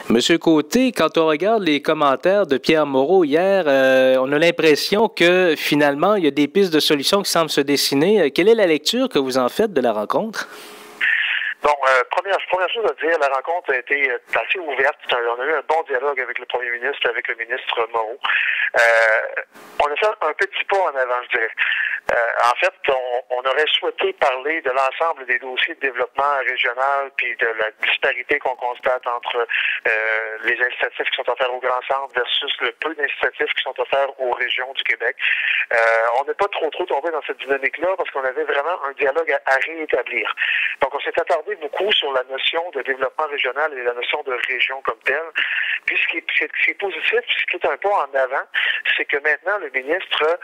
Monsieur Côté, quand on regarde les commentaires de Pierre Moreau hier, on a l'impression que finalement, il y a des pistes de solutions qui semblent se dessiner. Quelle est la lecture que vous en faites de la rencontre? Bon, première chose à dire, la rencontre a été assez ouverte. On a eu un bon dialogue avec le premier ministre et avec le ministre Moreau. On a fait un petit pas en avant, je dirais. En fait, on aurait souhaité parler de l'ensemble des dossiers de développement régional puis de la disparité qu'on constate entre les incitatifs qui sont offerts aux grands centres versus le peu d'incitatifs qui sont offerts aux régions du Québec. On n'est pas trop tombé dans cette dynamique-là parce qu'on avait vraiment un dialogue à réétablir. Donc, on s'est attardé beaucoup sur la notion de développement régional et la notion de région comme telle. Puis, ce qui est positif, ce qui est un pas en avant, c'est que maintenant, le ministre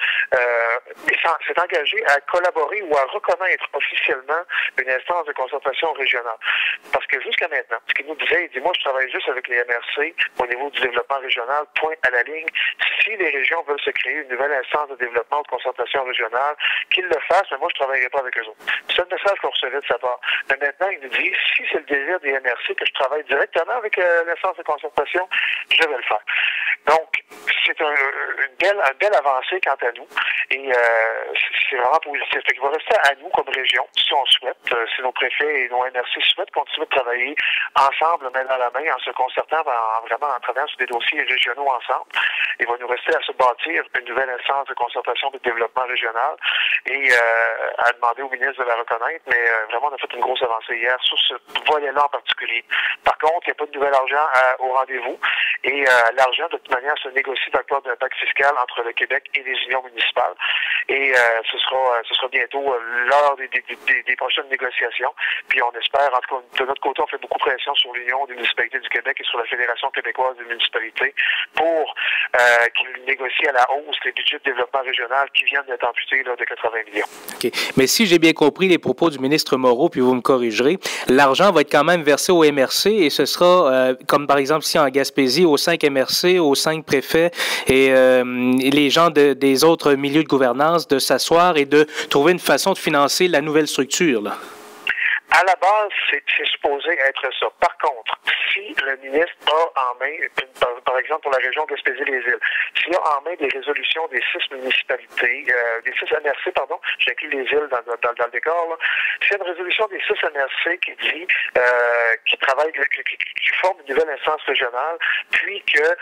s'est engagé à collaborer ou à reconnaître officiellement une instance de concertation régionale. Parce que jusqu'à maintenant, ce qu'il nous disait, il dit, moi, je travaille juste avec les MRC au niveau du développement régional, point à la ligne. Si les régions veulent se créer une nouvelle instance de développement ou de concertation régionale, qu'ils le fassent, mais moi, je ne travaillerai pas avec eux autres. C'est le message qu'on recevait de sa part. Mais maintenant, il nous dit, si c'est le désir des MRC que je travaille directement avec l'instance de concertation, je vais le faire. Donc, c'est une belle avancée quant à nous. Et c'est vraiment positif. Il va rester à nous comme région, si on souhaite, si nos préfets et nos MRC souhaitent continuer de travailler ensemble, main dans la main, en se concertant, en travaillant sur des dossiers régionaux ensemble. Il va nous rester à se bâtir une nouvelle instance de concertation de développement régional et à demander au ministre de la reconnaître. Mais vraiment, on a fait une grosse avancée hier sur ce volet-là en particulier. Par contre, il n'y a pas de nouvel argent au rendez-vous. Et l'argent, de toute manière, se négocie dans le cadre d'un pacte fiscal entre le Québec et les unions municipales. Et ce sera bientôt l'heure des prochaines négociations. Puis on espère, en tout cas, de notre côté, on fait beaucoup pression sur l'Union des municipalités du Québec et sur la Fédération québécoise des municipalités pour qu'ils négocient à la hausse les budgets de développement régional qui viennent d'être amputés là, de 80 millions. OK. Mais si j'ai bien compris les propos du ministre Moreau, puis vous me corrigerez, l'argent va être quand même versé au MRC et ce sera, comme par exemple ici en Gaspésie, aux 5 MRC, aux 5 préfets et les gens des autres milieux de gouvernance de s'asseoir et de trouver une façon de financer la nouvelle structure, là. À la base, c'est supposé être ça. Par contre, si le ministre a en main, par exemple pour la région Gaspésie-les-Îles, s'il a en main des résolutions des 6 municipalités, des 6 MRC, pardon, j'inclus les îles dans le décor, là, s'il y a une résolution des 6 MRC qui dit, qui travaille, qui forme une nouvelle instance régionale, puis que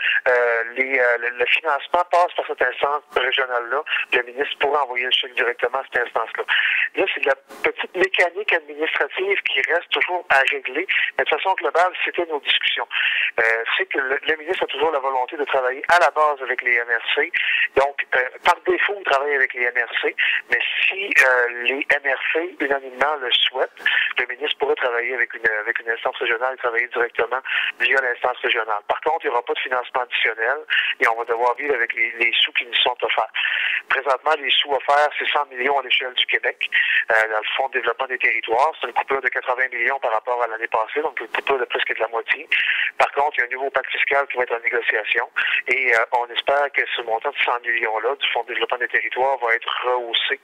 le financement passe par cette instance régionale-là, le ministre pourra envoyer le chèque directement à cette instance-là. Là, c'est de la petite mécanique administrative qui reste toujours à régler. Mais de façon globale, c'était nos discussions. C'est que le ministre a toujours la volonté de travailler à la base avec les MRC. Donc, par défaut, il travaille avec les MRC. Mais si les MRC, unanimement, le souhaitent, le ministre pourrait travailler avec une instance régionale et travailler directement via l'instance régionale. Par contre, il n'y aura pas de financement additionnel et on va devoir vivre avec les sous qui nous sont offerts. Présentement, les sous offerts, c'est 100 millions à l'échelle du Québec, dans le Fonds de développement des territoires. C'est une coupure de 80 millions par rapport à l'année passée, donc une coupure de presque de la moitié. Par contre, il y a un nouveau pacte fiscal qui va être en négociation et on espère que ce montant de 100 millions-là du Fonds de développement des territoires va être rehaussé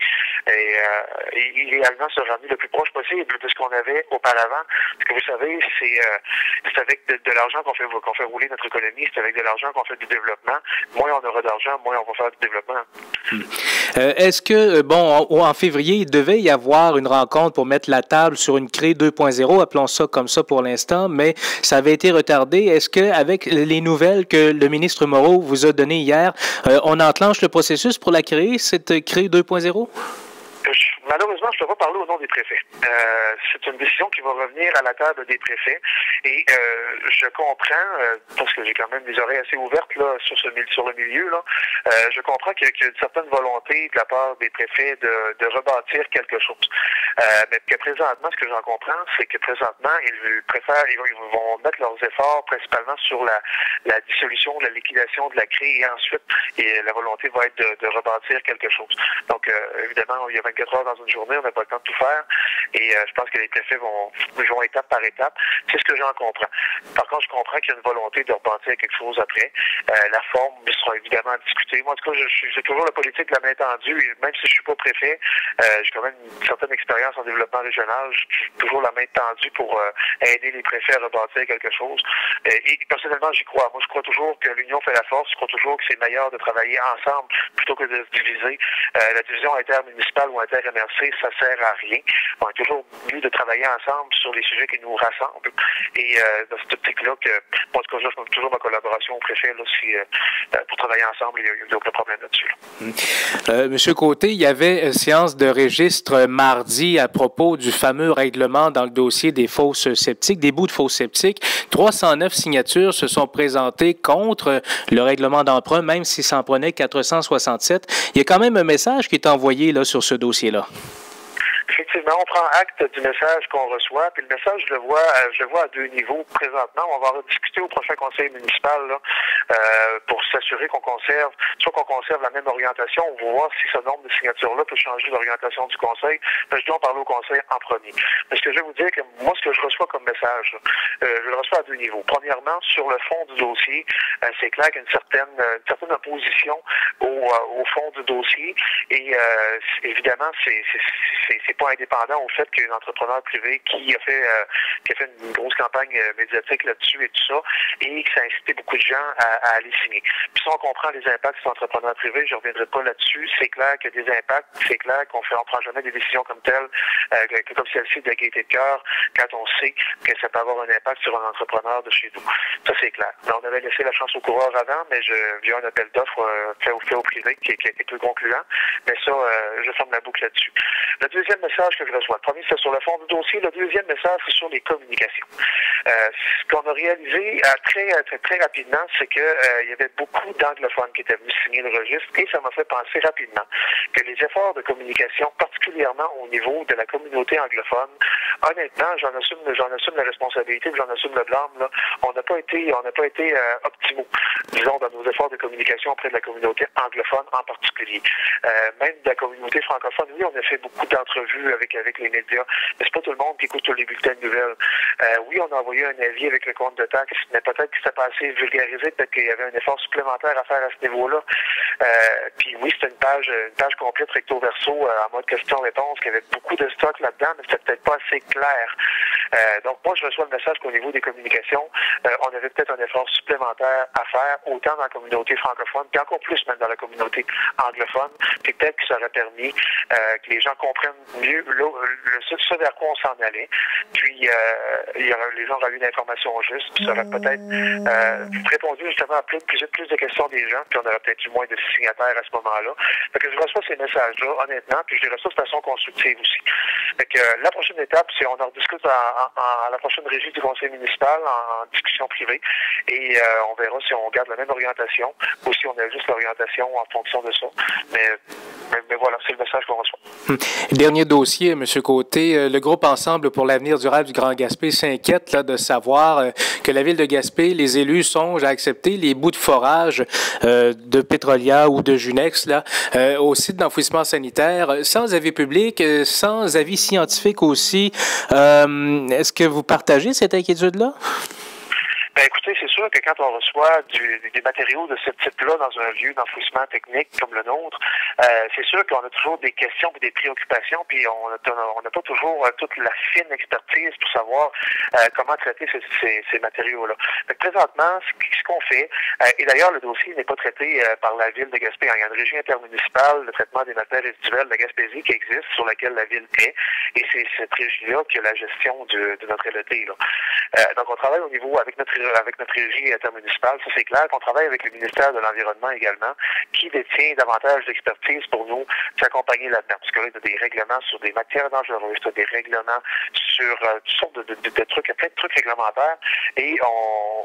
et idéalement se ramener le plus proche possible de ce qu'on avait auparavant. Parce que vous savez, c'est avec de l'argent qu'on fait rouler notre économie, c'est avec de l'argent qu'on fait du développement. Moins on aura d'argent, moins on va faire du développement. Est-ce que, bon, en février, il devait y avoir une rencontre pour mettre la table sur une CRE 2.0, appelons ça comme ça pour l'instant, mais ça avait été retardé. Est-ce qu'avec les nouvelles que le ministre Moreau vous a données hier, on enclenche le processus pour la créer, cette CRE 2.0? Malheureusement, je ne peux pas parler au nom des préfets. C'est une décision qui va revenir à la table des préfets. Et je comprends, parce que j'ai quand même des oreilles assez ouvertes là, sur le milieu, là, je comprends qu'il y a une certaine volonté de la part des préfets de rebâtir quelque chose. Mais que présentement, ce que j'en comprends, c'est que présentement, ils vont mettre leurs efforts principalement sur la dissolution, la liquidation de la CRE et ensuite, la volonté va être de rebâtir quelque chose. Donc, évidemment, il y a 24 heures dans une journée, on n'a pas le temps de tout faire et je pense que les préfets vont étape par étape. C'est ce que j'en comprends. Par contre, je comprends qu'il y a une volonté de repartir quelque chose après. La forme sera évidemment discutée. Moi, en tout cas, j'ai toujours la politique de la main tendue. Et même si je suis pas préfet, j'ai quand même une certaine expérience en développement régional. J'ai toujours la main tendue pour aider les préfets à rebâtir quelque chose. Et personnellement, j'y crois. Moi, je crois toujours que l'union fait la force. Je crois toujours que c'est meilleur de travailler ensemble plutôt que de se diviser. La division intermunicipale ou inter-MRC, ça sert à rien. On est toujours mieux de travailler ensemble sur les sujets qui nous rassemblent. Et dans cette optique-là, que moi, en tout cas, je fais toujours ma collaboration au préfet là, si, pour travailler ensemble, il n'y a aucun problème là-dessus. Monsieur Côté, il y avait séance de registre mardi à propos du fameux règlement dans le dossier des fosses septiques, des bouts de fosses septiques. 309 signatures se sont présentées contre le règlement d'emprunt, même s'il s'en prenait 467. Il y a quand même un message qui est envoyé là, sur ce dossier-là. Effectivement, on prend acte du message qu'on reçoit, puis le message, je le vois à deux niveaux présentement. On va en discuter au prochain conseil municipal là, pour s'assurer qu'on conserve la même orientation. On va voir si ce nombre de signatures-là peut changer l'orientation du conseil. Mais je dois en parler au conseil en premier. Mais ce que je vais vous dire, que moi, ce que je reçois comme message, je le reçois à deux niveaux. Premièrement, sur le fond du dossier, c'est clair qu'il y a une certaine opposition au fond du dossier. Et évidemment, c'est pas indépendant au fait qu'il y a un entrepreneur privé qui a fait une grosse campagne médiatique là-dessus et tout ça, et que ça a incité beaucoup de gens à aller signer. Puis si on comprend les impacts de cet entrepreneur privé, je ne reviendrai pas là-dessus, c'est clair qu'il y a des impacts, c'est clair qu'on prend jamais des décisions comme telles, comme celle-ci de la gaieté de cœur, quand on sait que ça peut avoir un impact sur un entrepreneur de chez nous. Ça, c'est clair. Mais on avait laissé la chance au coureur avant, mais via un appel d'offres fait au privé qui est plus concluant. Mais ça, je ferme la boucle là-dessus. Le deuxième message que je reçois, le premier, c'est sur le fond du dossier. Le deuxième message, c'est sur les communications. Ce qu'on a réalisé très rapidement, c'est que il y avait beaucoup d'anglophones qui étaient venus signer le registre, et ça m'a fait penser rapidement que les efforts de communication, particulièrement au niveau de la communauté anglophone, honnêtement, j'en assume la responsabilité, j'en assume le blâme. Là. On n'a pas été optimaux, disons, dans nos efforts de communication auprès de la communauté anglophone en particulier. Même de la communauté francophone, oui, on a fait beaucoup d'entrevues avec les médias, mais c'est pas tout le monde qui écoute tous les bulletins de nouvelles. Oui, on a envoyé un avis avec le compte de taxes, mais peut-être que c'était pas assez vulgarisé, peut-être qu'il y avait un effort supplémentaire à faire à ce niveau-là. Puis oui, c'était une page complète recto verso en mode question-réponse, qui avait beaucoup de stock là-dedans, mais c'était peut-être pas assez clair. Donc moi, je reçois le message qu'au niveau des communications, on avait peut-être un effort supplémentaire à faire, autant dans la communauté francophone, puis encore plus même dans la communauté anglophone, puis peut-être que ça aurait permis que les gens comprennent mieux ce vers quoi on s'en allait. Puis les gens auraient eu l'information juste, puis ça aurait peut-être répondu justement à plus de questions des gens, puis on aurait peut-être eu moins de signataires à ce moment-là. Fait que je reçois ces messages-là, honnêtement, puis je les reçois de façon constructive aussi. Fait que la prochaine étape, c'est on en discute à la prochaine régie du conseil municipal en discussion privée, et on verra si on garde la même orientation ou si on ajuste l'orientation en fonction de ça. Mais voilà, c'est le message qu'on reçoit. Dernier dossier, M. Côté. Le groupe Ensemble pour l'avenir durable du Grand Gaspé s'inquiète là, de savoir que la ville de Gaspé, les élus songent à accepter les bouts de forage de Pétrolia ou de Junex là, au site d'enfouissement sanitaire, sans avis public, sans avis scientifique aussi. Est-ce que vous partagez cette inquiétude-là? Ben, écoutez, c'est sûr que quand on reçoit des matériaux de ce type-là dans un lieu d'enfouissement technique comme le nôtre, c'est sûr qu'on a toujours des questions et des préoccupations, puis on n'a pas toujours toute la fine expertise pour savoir comment traiter ces matériaux-là. Présentement, ce qu'on fait, et d'ailleurs, le dossier n'est pas traité par la ville de Gaspé. Il y a une régie intermunicipale de traitement des matières résiduelles de Gaspésie qui existe, sur laquelle la ville est, et c'est cette régie-là qui a la gestion de notre LET. Donc, on travaille au niveau avec notre régie intermunicipale, ça c'est clair, qu'on travaille avec le ministère de l'Environnement également, qui détient davantage d'expertise pour nous s'accompagner là-dedans. Parce que là, il y a des règlements sur des matières dangereuses, il y a des règlements sur toutes sortes de trucs, il y a plein de trucs réglementaires, et on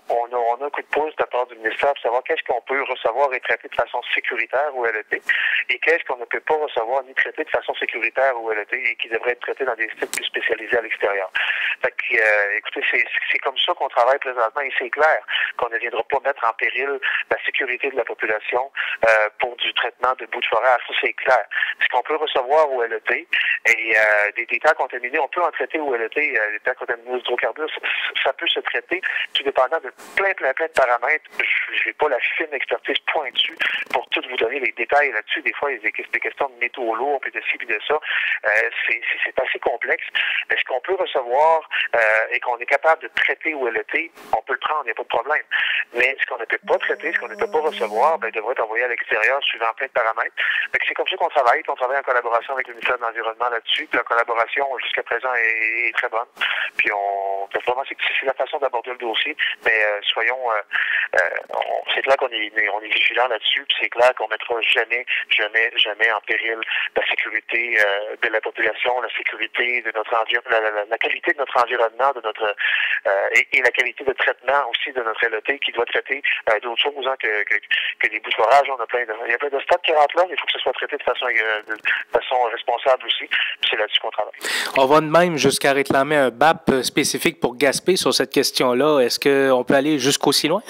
on a un coup de pouce de la part du ministère pour savoir qu'est-ce qu'on peut recevoir et traiter de façon sécuritaire au LET et qu'est-ce qu'on ne peut pas recevoir ni traiter de façon sécuritaire au LET et qui devrait être traité dans des sites plus spécialisés à l'extérieur. Fait que, écoutez, c'est comme ça qu'on travaille présentement et c'est clair qu'on ne viendra pas mettre en péril la sécurité de la population pour du traitement de bouts de forage. Ça, c'est clair. Ce qu'on peut recevoir au LET et des terres contaminées, on peut en traiter au LET, des terres contaminées aux hydrocarbures, ça peut se traiter tout dépendant de plein de paramètres. Je n'ai pas la fine expertise pointue pour tout vous donner les détails là-dessus. Des fois, il y a des questions de métaux lourds, puis de ci, puis de ça. C'est assez complexe. Mais ce qu'on peut recevoir et qu'on est capable de traiter au LET, on peut le prendre, il n'y a pas de problème. Mais ce qu'on ne peut pas traiter, ce qu'on ne peut pas recevoir, ben, devrait être envoyé à l'extérieur suivant plein de paramètres. C'est comme ça qu'on travaille en collaboration avec le ministère de l'Environnement là-dessus. Puis la collaboration, jusqu'à présent, est très bonne. Puis vraiment, c'est la façon d'aborder le dossier. Mais soyons, c'est clair qu'on est vigilant là-dessus. Puis c'est clair qu'on ne mettra jamais en péril la sécurité de la population, la sécurité de notre environnement, la qualité de notre environnement, et la qualité de traitement aussi de notre LET qui doit traiter d'autres choses que des bouts de forage. Il y a plein de stades qui rentrent là, mais il faut que ce soit traité de façon responsable aussi. Puis c'est là-dessus qu'on travaille. On va de même jusqu'à réclamer un BAP spécifique pour Gaspé sur cette question-là. Est-ce qu'on peut aller jusqu'aussi loin?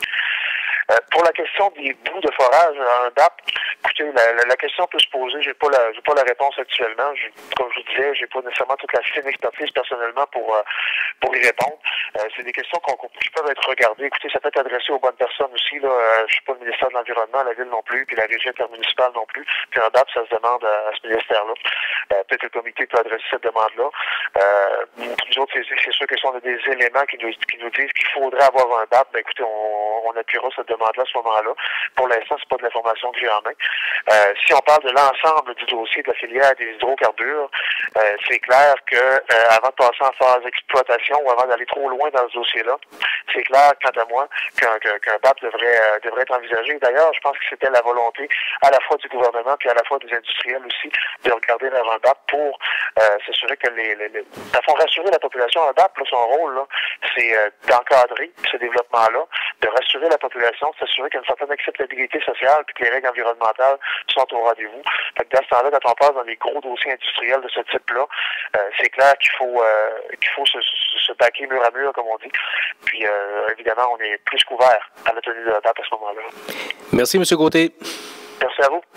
Pour la question des bouts de forage, un DAP, écoutez, la question peut se poser. J'ai pas la réponse actuellement. Comme je vous disais, j'ai pas nécessairement toute la fine expertise personnellement pour y répondre. C'est des questions qui peuvent être regardées. Écoutez, ça peut être adressé aux bonnes personnes aussi. Là, je suis pas le ministère de l'Environnement, la ville non plus, puis la régie intermunicipale non plus. Puis un DAP, ça se demande à ce ministère-là. Peut-être le comité peut adresser cette demande-là. Nous autres, c'est sûr que si on a des éléments qui nous disent qu'il faudrait avoir un DAP, ben écoutez, on appuiera cette demande-là à ce moment-là. Pour l'instant, c'est pas de l'information que j'ai en main. Si on parle de l'ensemble du dossier de la filière des hydrocarbures, c'est clair que avant de passer en phase d'exploitation ou avant d'aller trop loin dans ce dossier-là, c'est clair, quant à moi, qu'un BAP devrait être envisagé. D'ailleurs, je pense que c'était la volonté à la fois du gouvernement puis à la fois des industriels aussi de regarder vers un BAP pour s'assurer que à fond rassurer la population. Un BAP, là, son rôle, là, c'est d'encadrer ce développement-là, de rassurer la population, de s'assurer qu'il y a une certaine acceptabilité sociale puis que les règles environnementales sont au rendez-vous. Fait que dans ce temps-là, quand on passe dans des gros dossiers industriels de ce type-là, c'est clair qu'il faut se baquer mur à mur, comme on dit. Puis, évidemment, on est plus couvert à la tenue de la BAP à ce moment-là. Merci, M. Gauthier. Merci à vous.